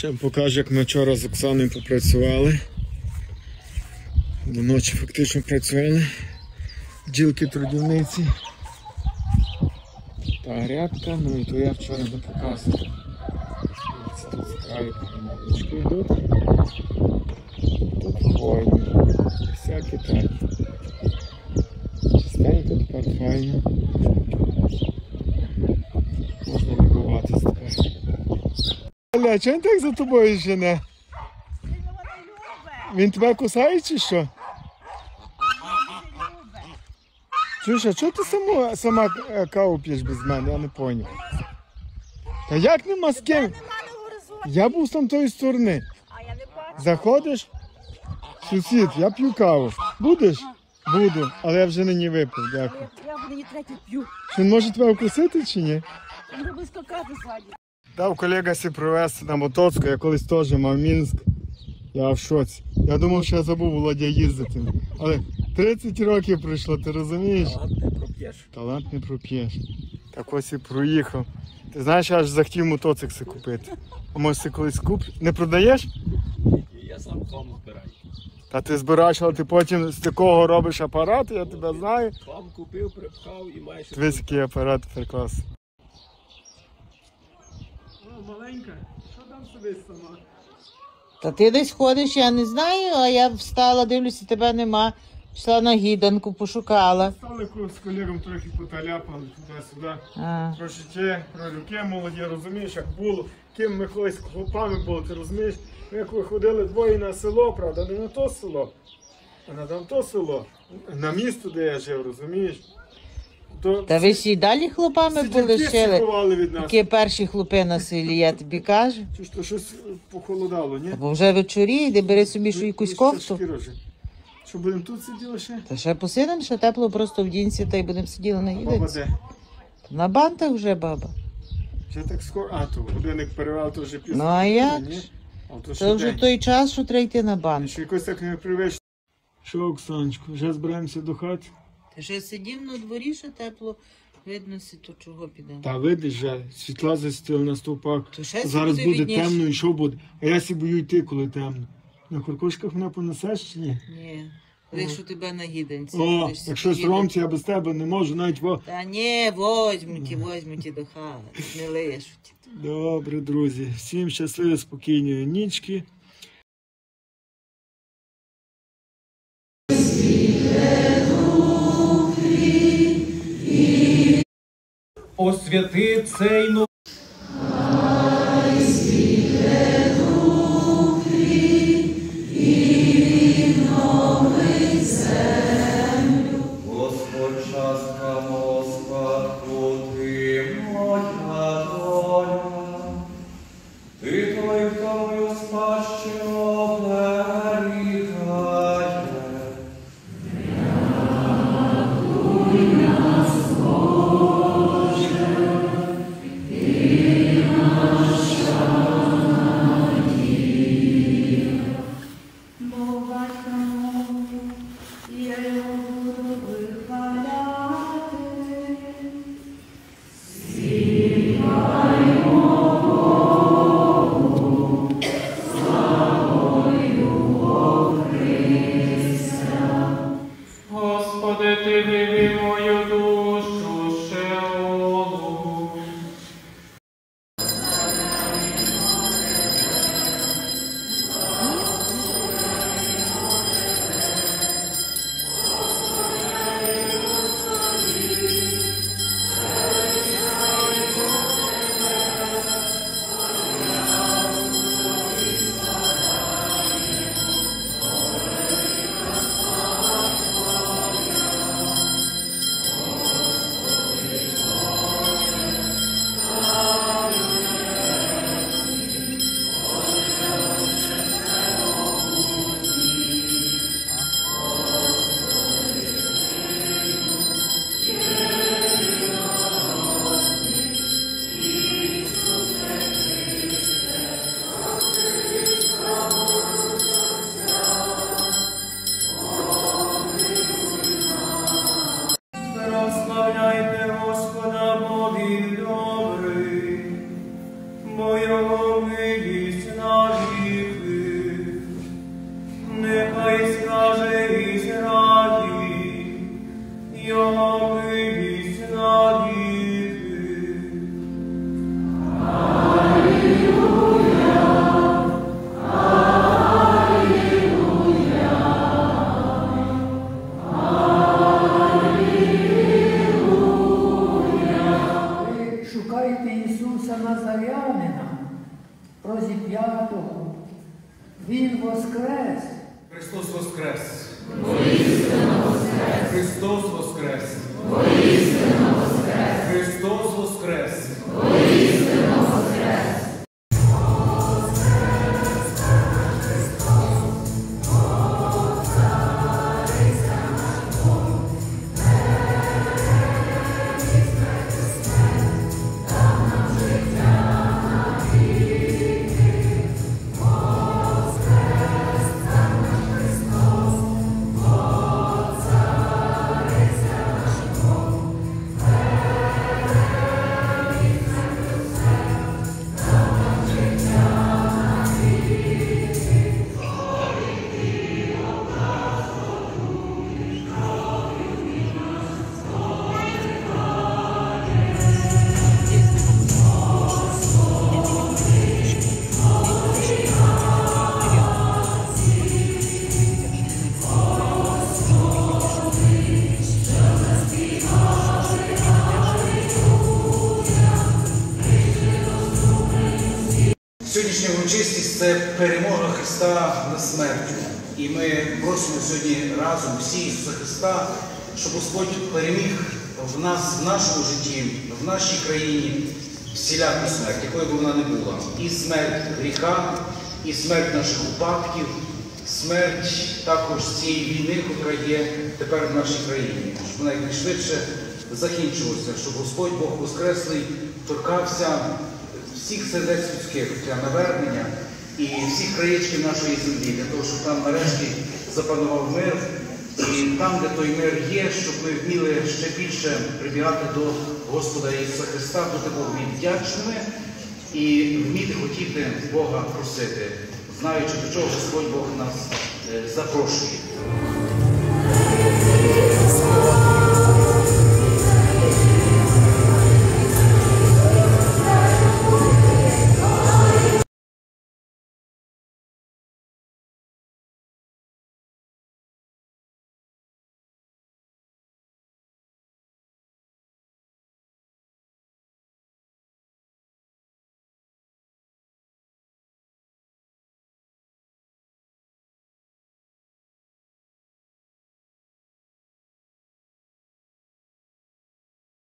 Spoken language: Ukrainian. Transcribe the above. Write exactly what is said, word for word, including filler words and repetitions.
Ще вам покажу, як ми вчора з Оксаною попрацювали. До ночі фактично працювали. Бджілки-трудівниці. Та грядка, ну і то я вчора не показував. Тут справі помалочки йдуть. Тут хвойні. Всякі так. Чистенько, тепер файно. Можна лікуватись тепер. Оля, чого він так за тобою жене? Він тебе кусає чи що? Чуєш, а чого ти сама, сама каву п'єш без мене? Я не зрозумів. Та як нема з ким? Я був з там тої сторони. Заходиш? Сусід, я п'ю каву. Будеш? Буду, але я вже нині випив, дякую. Я буду не третю п'ю. Він може тебе вкусити чи ні? Він буде скакати ззаді. Дав колега сі привезти на Мотоцьку, я колись теж мав Мінськ. Я в шоці. Я думав, що я забув Володя їздити. Але тридцять років пройшло, ти розумієш? Талант не проп'єш. Талант не проп'єш. Так ось і проїхав. Ти знаєш, я аж захотів мотоцикл купити. А може ти колись купиш? Не продаєш? Я сам хлам збираю. Та ти збираєш, але ти потім з такого робиш апарат, я тебе знаю. Хлам купив, припхав і маєш... Дивись, який апарат прекрасний. О, маленька, що там собі сама? Та ти десь ходиш, я не знаю, а я встала, дивлюся, тебе нема. Пішла на гіданку, пошукала. Стали з колегом трохи поталяпали туди-сюди. А. Про життя, про люки молоді, розумієш, як було. Ким ми колись хлопами були, ти розумієш? Ми як виходили двоє на село, правда, не на то село, а на там то село. На місто, де я жив, розумієш? То Та ви всі далі хлопами були сидівки шили? сховали від нас. Які перші хлопи на селі, я тобі кажу. Чи ж то щось похолодало, ні? Бо вже вечорі, йди бери собі що якусь Ще кофту. шкіра вже. Що, будемо тут сиділи ще? Та ще посидимо, ще тепло, просто в дінці, та й будемо сиділи на Баба гіданці. де? На бантах вже, баба. Вже так скоро. А, то годинник перевел, то вже пізно. Ну, а як? Ні? А, то ще Це вже день. той час, що треба йти на банк. Ще якось так не привично. Що, Оксаночко, вже збираємося до хати? Ти ще сидів на дворі, що тепло, видно, то чого піде. Та видиш вже, світла засвітили на стовпах. То ще Зараз буде буде видніше. темно і що буде? А я сі бою йти, коли темно. На куркушках мене понесеш чи ні? Ні, лишу тебе на гіданці. О, будеш якщо сидіти. соромці, я без тебе не можу навіть во. Та ні, возьму ті, возьму ті до хати, не лишу ті. Добре, друзі. Всім щасливої, спокійної нічки. Освяти цей новий. Господь частка Москва, ти моя доля, ти той, хто мою спадщину оберігає. розіп'ятого. Він воскрес. Христос воскрес! Христос воскрес! Христос воскрес! Сьогоднішня урочистість – це перемога Христа над смертю. І ми просимо сьогодні разом всі Ісуса Христа, щоб Господь переміг в нас, в нашому житті, в нашій країні всіляку смерть, якою б вона не була. І смерть гріха, і смерть наших упадків, смерть також цієї війни, яка є тепер в нашій країні. Щоб вона якнайшвидше закінчилася, щоб Господь Бог Воскреслий торкався всіх сердець людських для навернення і всіх краєчків нашої землі, для того, щоб там нарешті запанував мир. І там, де той мир є, щоб ми вміли ще більше прибігати до Господа Ісуса Христа, бути Богу вдячними і вміти хотіти Бога просити, знаючи, до чого Господь Бог нас запрошує.